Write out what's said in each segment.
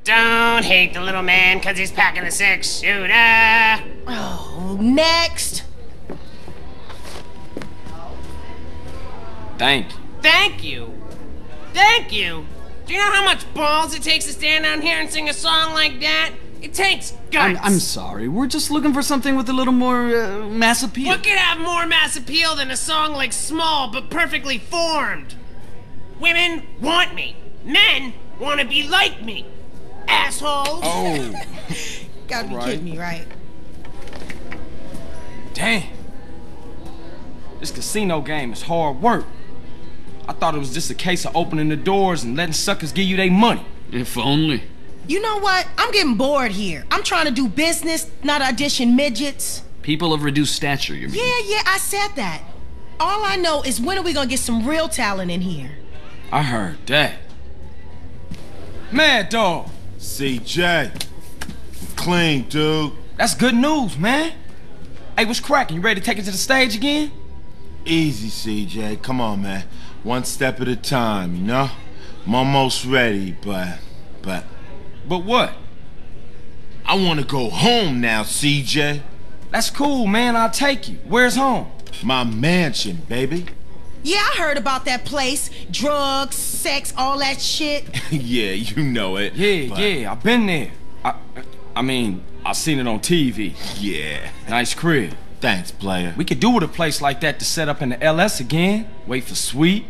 Don't hate the little man 'cause he's packing a six-shooter. Oh, next. Thank you. Thank you. Thank you. Do you know how much balls it takes to stand down here and sing a song like that? It takes guts. I'm sorry. We're just looking for something with a little more mass appeal. What could have more mass appeal than a song like Small but Perfectly Formed? Women want me. Men want to be like me. Assholes. Oh. Gotta be kidding me, right? Damn. This casino game is hard work. I thought it was just a case of opening the doors and letting suckers give you their money. If only. You know what? I'm getting bored here. I'm trying to do business, not audition midgets. People of reduced stature, you mean? Yeah, I said that. All I know is when are we gonna get some real talent in here? I heard that. Mad Dog. CJ. Clean, dude. That's good news, man. Hey, what's cracking? You ready to take it to the stage again? Easy, CJ. Come on, man. One step at a time, you know? I'm almost ready, but... But what? I want to go home now, CJ. That's cool, man. I'll take you. Where's home? My mansion, baby. Yeah, I heard about that place. Drugs, sex, all that shit. Yeah, you know it. Yeah, I've been there. I mean, I seen it on TV. Yeah. Nice crib. Thanks, player. We could do with a place like that to set up in the LS again. Wait for Sweet.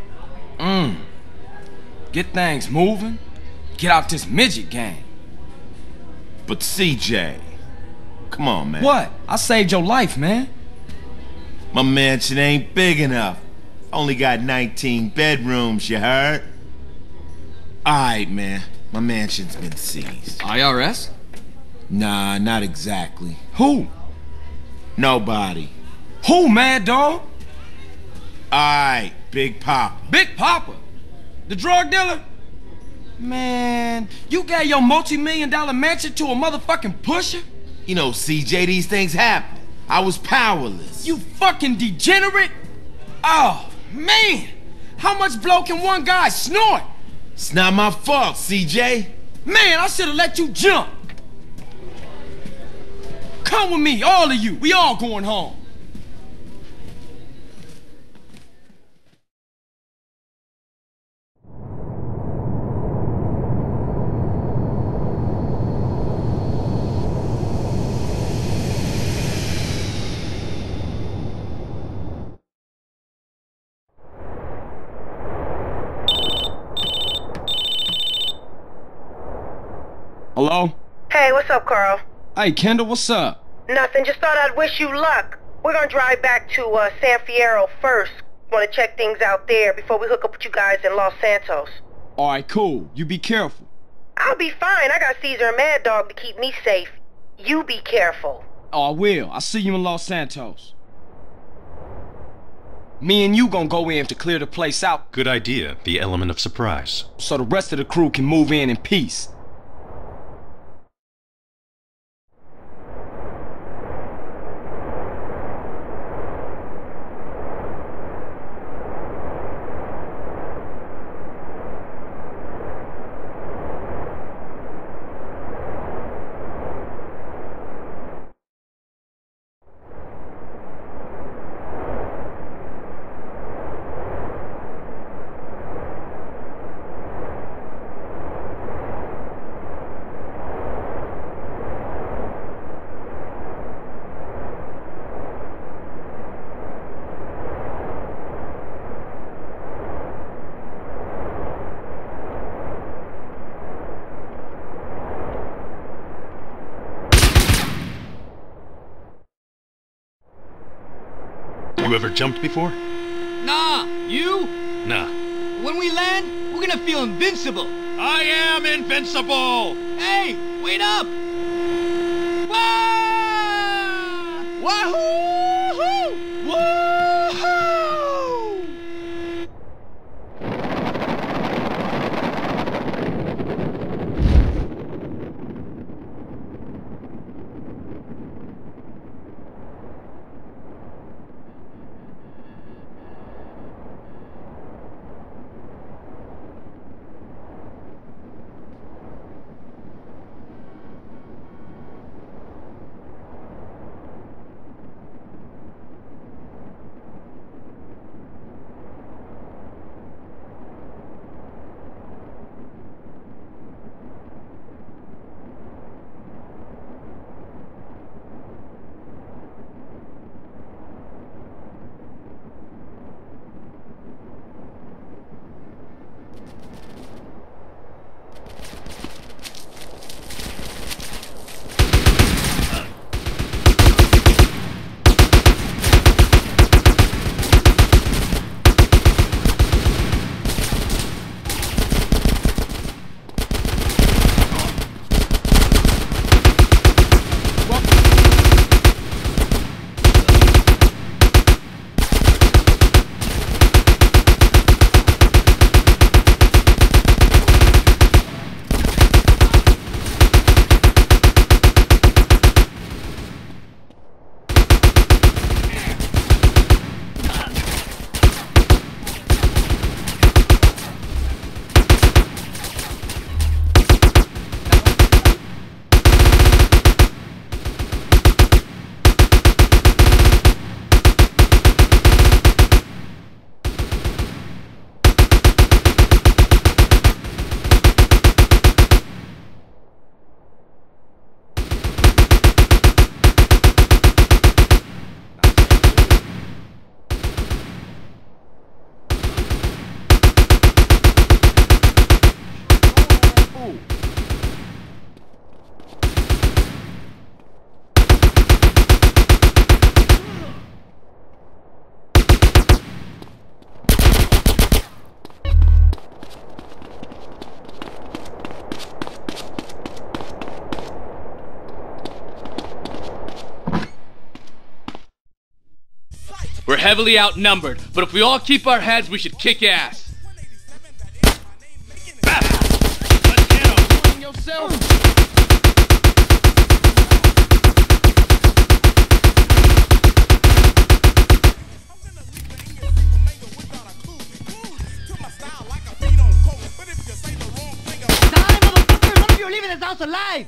Get things moving. Get out this midget game. But CJ, come on, man. What? I saved your life, man. My mansion ain't big enough. Only got 19 bedrooms, you heard? Alright, man. My mansion's been seized. IRS? Nah, not exactly. Who? Nobody. Who, Mad Dog? Alright, Big Papa. Big Papa? The drug dealer? Man, you gave your multi-million-dollar mansion to a motherfucking pusher? You know, CJ, these things happen. I was powerless. You fucking degenerate? Oh, man! How much blow can one guy snort? It's not my fault, CJ. Man, I should've let you jump. Come with me, all of you. We all going home. Hello? Hey, what's up, Carl? Hey, Kendall, what's up? Nothing, just thought I'd wish you luck. We're gonna drive back to San Fierro first. Wanna check things out there before we hook up with you guys in Los Santos. Alright, cool. You be careful. I'll be fine. I got Caesar and Mad Dog to keep me safe. You be careful. Oh, I will. I'll see you in Los Santos. Me and you gonna go in to clear the place out Good idea, the element of surprise. so the rest of the crew can move in peace. You ever jumped before? Nah, you? Nah. When we land, we're gonna feel invincible. I am invincible! Hey, wait up! Wah! Wahoo! Woohoo! Ooh. We're heavily outnumbered, but if we all keep our heads, we should kick ass. Alive!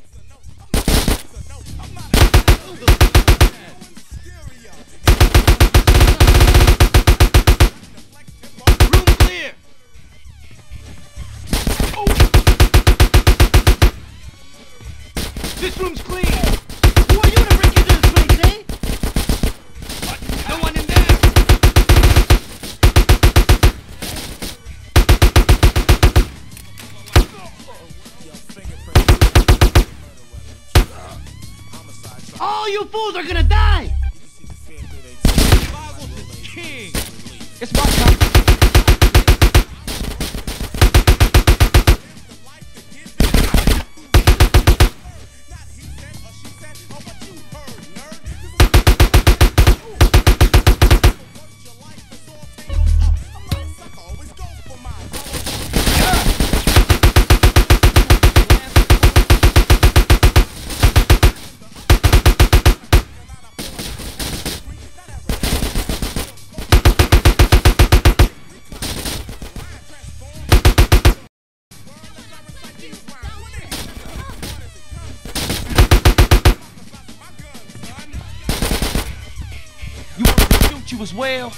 Room clear! Oh. This room's clean! Who are you to break into this place, eh? What? No one in there! All you fools are gonna die! King! It's my time. You want me to shoot you as well?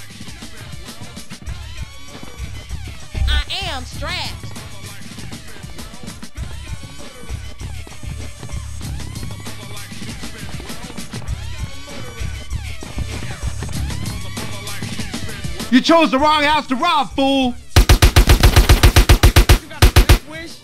I am strapped. You chose the wrong house to rob, fool! You got a big wish?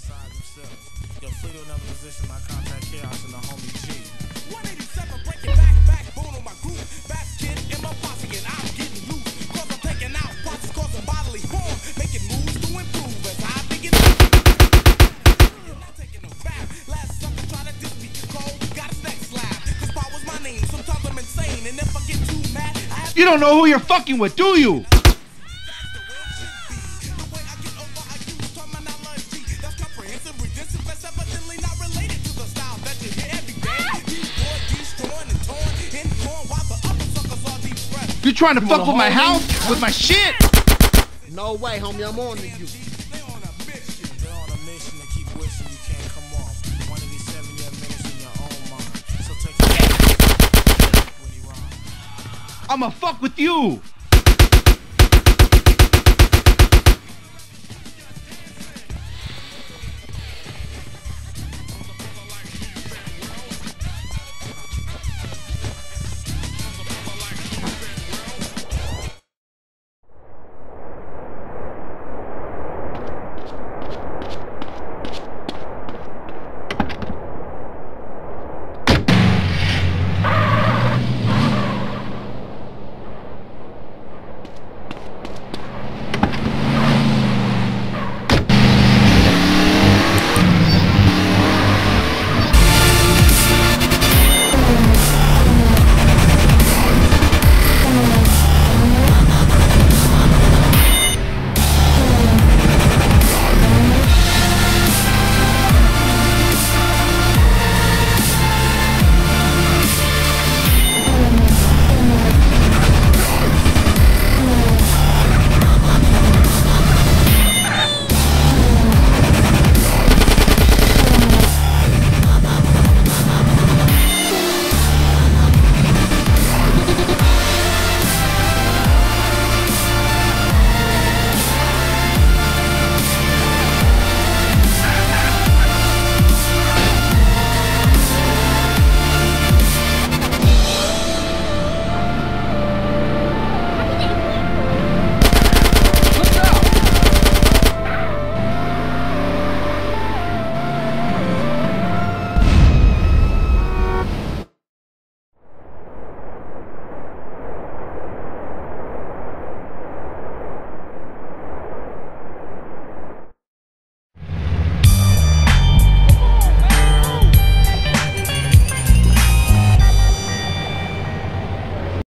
You don't know who you're fucking with, do you? You trying to fuck with my house? With my shit? No way, homie, I'm on to you. I'ma fuck with you!